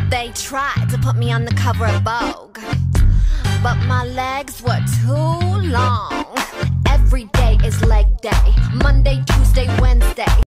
They tried to put me on the cover of Vogue, but my legs were too long. Every day is leg day, Monday, Tuesday, Wednesday.